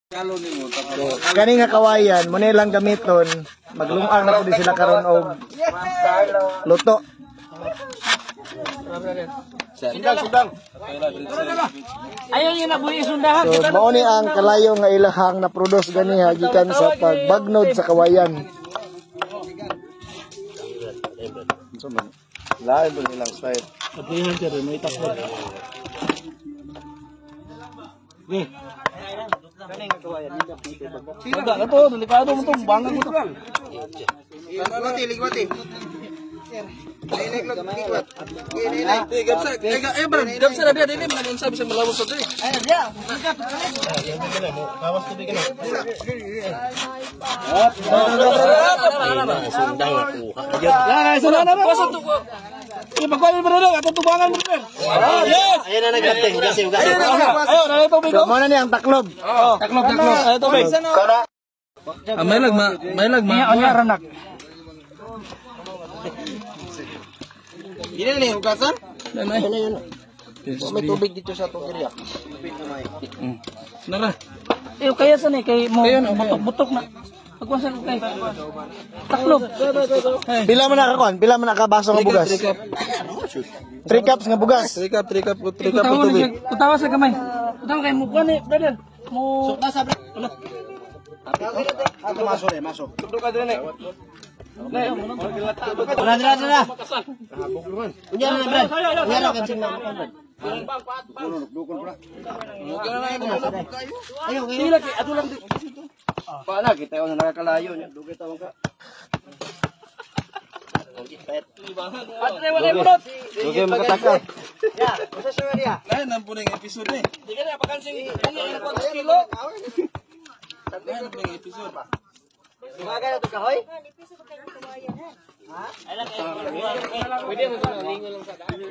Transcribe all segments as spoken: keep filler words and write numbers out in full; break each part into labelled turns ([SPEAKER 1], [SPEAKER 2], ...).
[SPEAKER 1] So, kani nga kawayan, mo nilang gamiton, maglungang na pud sila karon og luto.
[SPEAKER 2] Sundang, sundang.
[SPEAKER 3] Ayaw yun na buhi sundahan.
[SPEAKER 1] So, mao ni ang kalayo nga ilahang na produce ganiha gikan sa pagbagnod sa kawayan. So, lain po nilang style.
[SPEAKER 3] Sabihin siya rin, may takbo. Weh.
[SPEAKER 2] Sunda na to, delikado mo to, bangang mo to.
[SPEAKER 1] Likwati, likwati.
[SPEAKER 2] Eh, gamsa, eh, bro, gamsa na dia, dili man ang sabi sa malawos sa dili.
[SPEAKER 3] Ay, dia.
[SPEAKER 1] Kawas tubig na.
[SPEAKER 2] Sundang ako. Ayun. Sundang na. Pasok to ko. Ipagkuhan mo rin, atong tubangan mo rin. Yes!
[SPEAKER 3] Ayan na nag-gating, kasi ugasin.
[SPEAKER 2] Ayun, ano ito,
[SPEAKER 1] So, mao na ni ang taklob.
[SPEAKER 2] Taklob, taklob. Ano ito, Big? Ah, may lag, ma, may lag, ma.
[SPEAKER 3] Iya, onya ranak.
[SPEAKER 1] Dili ni ugasan?
[SPEAKER 2] May, may.
[SPEAKER 1] May tubig dito sa atong area.
[SPEAKER 2] Nara.
[SPEAKER 3] Eh, kaya sa ni, kay mo butok-butok na. Pagwasan ko kay. Taklob.
[SPEAKER 1] Pila man na kakuan? Pila man na ka baso nga bugas? three cups nga bugas.
[SPEAKER 2] Three cup, three cup, three cup
[SPEAKER 3] Utawa
[SPEAKER 2] ng tubig.
[SPEAKER 3] na utawa sa kamay. Utawa kay mo kuan ni, brother. Mo
[SPEAKER 1] Sukta sa brad. Ato maso ni, maso.
[SPEAKER 2] Tunduk ka din eh.
[SPEAKER 3] Dra dra dra. Unya na brad. Unya na kan sing na. Ayo,
[SPEAKER 2] Sila kay ato lang dito. Paana kita yung nakakalayo niya. Dugay tawang ka. Ate wala mo dot.
[SPEAKER 1] Dugay makataka.
[SPEAKER 3] ya, usa sa dia.
[SPEAKER 2] Lain nang puning episode ni.
[SPEAKER 3] Di ka na pakansing ano yung pag kilo.
[SPEAKER 2] Lain nang puning episode.
[SPEAKER 3] Sumaga na to kahoy? Pwede mo sa lingo lang sa daan.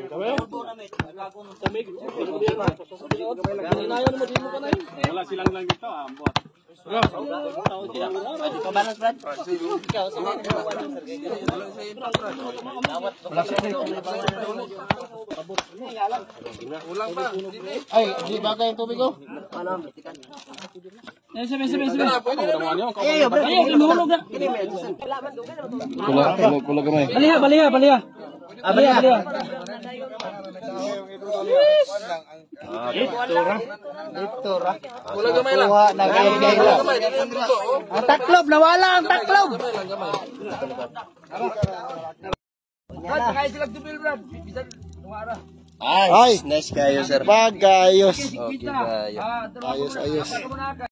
[SPEAKER 2] Wala silang lang dito ah.
[SPEAKER 3] Ikaw balas, Brad? Ikaw, sa mga
[SPEAKER 2] Ulang pa.
[SPEAKER 1] Ay, di bagay ang tubig ko.
[SPEAKER 3] Eh, sabi, sabi, sabi.
[SPEAKER 2] Ay,
[SPEAKER 3] Ay, inuhulog na.
[SPEAKER 2] Kula, kula, kula gamay.
[SPEAKER 3] Baliha, baliha, baliha. Ah, baliha, baliha.
[SPEAKER 1] Dito ra.
[SPEAKER 2] Kula gamay lang.
[SPEAKER 1] Kuha na gay gay
[SPEAKER 2] Kula
[SPEAKER 1] lang.
[SPEAKER 2] gamay, dito ang dito.
[SPEAKER 1] Ang taklob nawala ang taklob.
[SPEAKER 2] Gamay lang, gamay.
[SPEAKER 3] Brad, kakain sila tubil, Brad. Bisan, tumara.
[SPEAKER 1] Ay,
[SPEAKER 2] nice kayo, sir.
[SPEAKER 1] pagayos.
[SPEAKER 2] Okay, kayo.
[SPEAKER 3] Ah,
[SPEAKER 1] Ayos, ayos.
[SPEAKER 3] ayos.